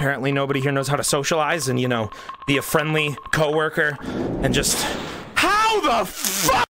apparently nobody here knows how to socialize and, you know, be a friendly coworker and just... How the fuck?